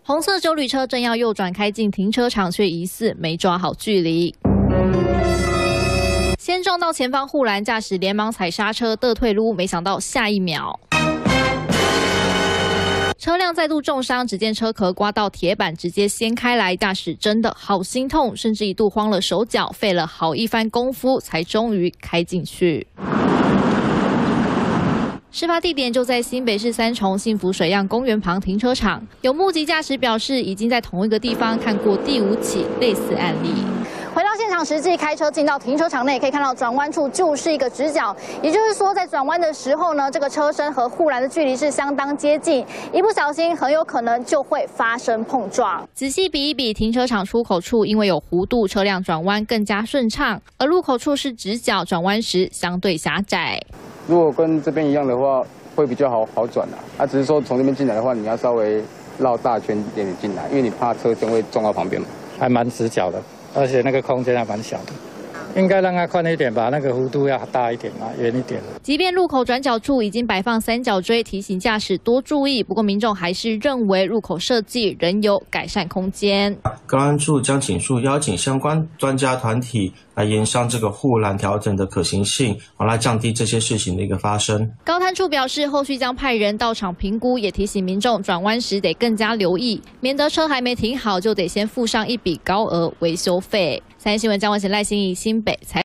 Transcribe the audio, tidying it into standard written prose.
红色休旅车正要右转开进停车场，却疑似没抓好距离。 先撞到前方护栏，驾驶连忙踩刹车，得退路，没想到下一秒，车辆再度重伤，只见车壳刮到铁板，直接掀开来，驾驶真的好心痛，甚至一度慌了手脚，费了好一番功夫，才终于开进去。 事发地点就在新北市三重幸福水漾公园旁停车场。有目击驾驶表示，已经在同一个地方看过第5起类似案例。回到现场，实际开车进到停车场内，可以看到转弯处就是一个直角，也就是说，在转弯的时候呢，这个车身和护栏的距离是相当接近，一不小心很有可能就会发生碰撞。仔细比一比，停车场出口处因为有弧度，车辆转弯更加顺畅，而入口处是直角，转弯时相对狭窄。 如果跟这边一样的话，会比较好转啊。只是说从这边进来的话，你要稍微绕大圈一点进来，因为你怕车身会撞到旁边嘛。还蛮直角的，而且那个空间还蛮小的。 应该让它宽一点吧，那个弧度要大一点嘛，圆一点。 即便路口转角处已经摆放三角锥，提醒驾驶多注意，不过民众还是认为入口设计仍有改善空间。 高安处将紧速邀请相关专家团体来研商这个护栏调整的可行性，来降低这些事情的一个发生。 高摊处表示，后续将派人到场评估，也提醒民众转弯时得更加留意，免得车还没停好就得先付上一笔高额维修费。3立新闻江文贤、赖欣怡新北采。